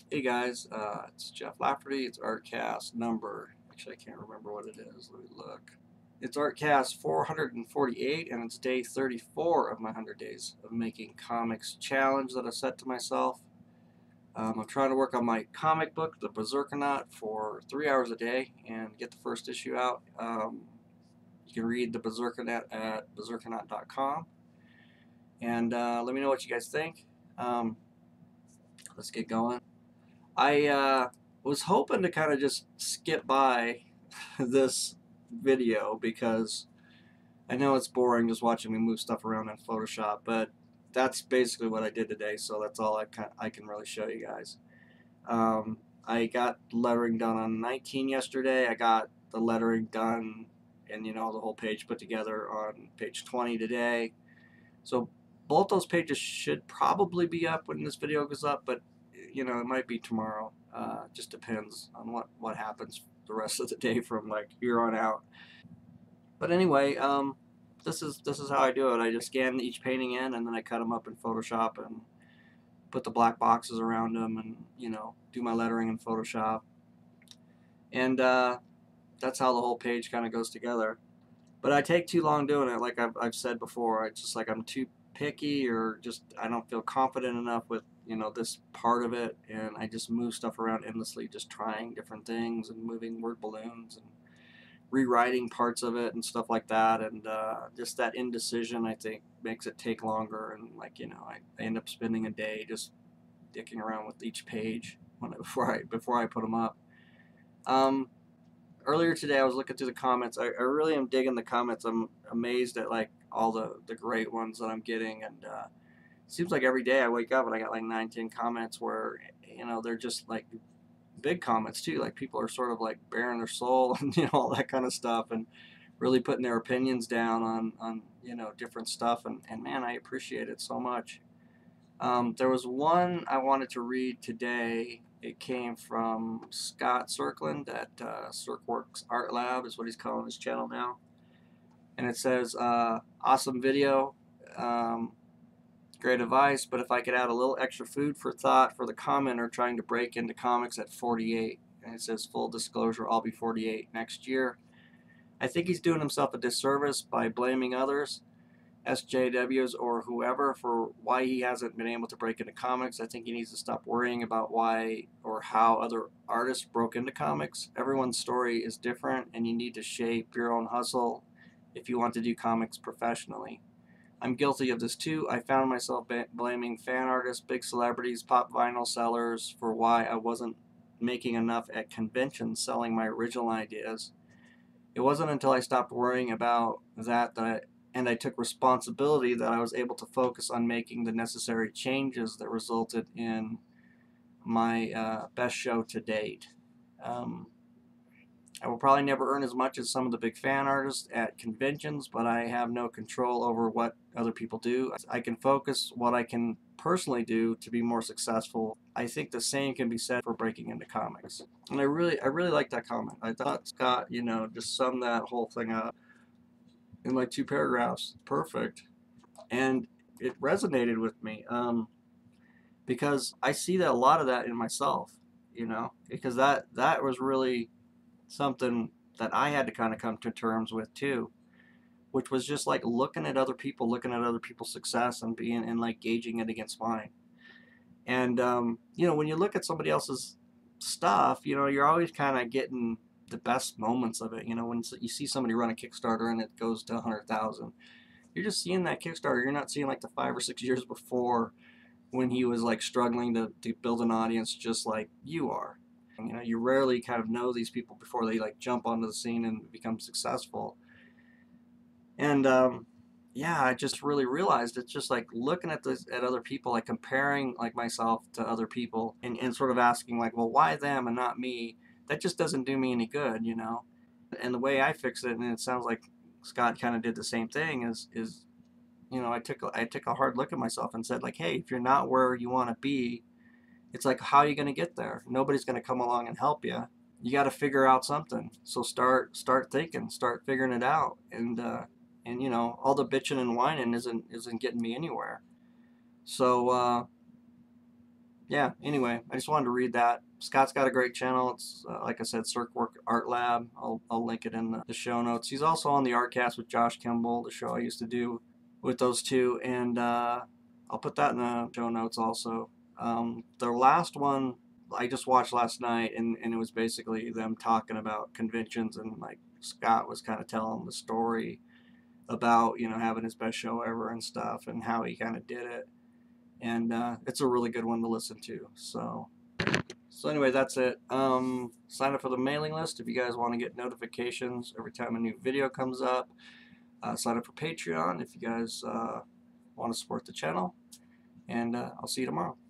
Hey guys, it's Jeff Lafferty. It's Artcast number, actually I can't remember what it is. Let me look. It's Artcast 448 and it's day 34 of my 100 days of making comics challenge that I set to myself. I'm trying to work on my comic book, The Berserkonaut, for 3 hours a day and get the first issue out. You can read The Berserkonaut at berserkonaut.com, and let me know what you guys think. Let's get going. I was hoping to kind of just skip by this video because I know it's boring just watching me move stuff around in Photoshop, but that's basically what I did today, so that's all I can really show you guys. I got lettering done on 19 yesterday. I got the lettering done and the whole page put together on page 20 today. So both those pages should probably be up when this video goes up, but it might be tomorrow. Just depends on what happens the rest of the day from like here on out. But anyway, this is how I do it. I just scan each painting in, and then I cut them up in Photoshop and put the black boxes around them, and do my lettering in Photoshop. And that's how the whole page kind of goes together. But I take too long doing it, like I've said before. It's just like I'm too picky, or just I don't feel confident enough with this part of it, and I just move stuff around endlessly, just trying different things and moving word balloons and rewriting parts of it and stuff like that. And just that indecision, I think, makes it take longer. And I end up spending a day just dicking around with each page before I put them up. Earlier today I was looking through the comments. I really am digging the comments. I'm amazed at like all the great ones that I'm getting, and it seems like every day I wake up and I got like 9-10 comments where they're just like big comments too, like people are sort of like bearing their soul and all that kind of stuff, and really putting their opinions down on different stuff, and man, I appreciate it so much. There was one I wanted to read today. It came from Scott Serkland at Circworks Art Lab, is what he's calling his channel now. And it says, awesome video, great advice, but if I could add a little extra food for thought for the commenter trying to break into comics at 48. And it says, full disclosure, I'll be 48 next year. I think he's doing himself a disservice by blaming others, SJWs or whoever, for why he hasn't been able to break into comics. I think he needs to stop worrying about why or how other artists broke into comics. Everyone's story is different, and you need to shape your own hustle if you want to do comics professionally. I'm guilty of this too. I found myself blaming fan artists, big celebrities, pop vinyl sellers for why I wasn't making enough at conventions selling my original ideas. It wasn't until I stopped worrying about that and I took responsibility that I was able to focus on making the necessary changes that resulted in my best show to date. I will probably never earn as much as some of the big fan artists at conventions, but I have no control over what other people do. I can focus what I can personally do to be more successful. I think the same can be said for breaking into comics. And I really like that comment. I thought Scott, just summed that whole thing up in like 2 paragraphs. Perfect. And it resonated with me because I see that a lot of that in myself, because that was really something that I had to kind of come to terms with too, which was just like looking at other people, looking at other people's success and being and like gauging it against mine. And when you look at somebody else's stuff, you're always kind of getting the best moments of it. When you see somebody run a Kickstarter and it goes to 100,000, you're just seeing that Kickstarter. You're not seeing like the 5 or 6 years before when he was like struggling to build an audience just like you are. You rarely kind of know these people before they like jump onto the scene and become successful. And yeah, I just really realized it's just like looking at other people, like comparing like myself to other people, and sort of asking like, well, why them and not me? That just doesn't do me any good. And the way I fix it, and it sounds like Scott kind of did the same thing, is I took a hard look at myself and said like, hey, if you're not where you want to be, it's like, how are you going to get there? Nobody's going to come along and help you. You got to figure out something. So start thinking, start figuring it out. And all the bitching and whining isn't getting me anywhere. So yeah, anyway, I just wanted to read that. Scott's got a great channel. It's like I said, Circwork Art Lab. I'll link it in the show notes. He's also on the Artcast with Josh Kimball, the show I used to do with those two, and I'll put that in the show notes also. The last one I just watched last night, and it was basically them talking about conventions, and like Scott was kind of telling the story about having his best show ever and stuff, and how he kind of did it, and it's a really good one to listen to. So anyway, that's it. Sign up for the mailing list if you guys want to get notifications every time a new video comes up. Sign up for Patreon if you guys want to support the channel, and I'll see you tomorrow.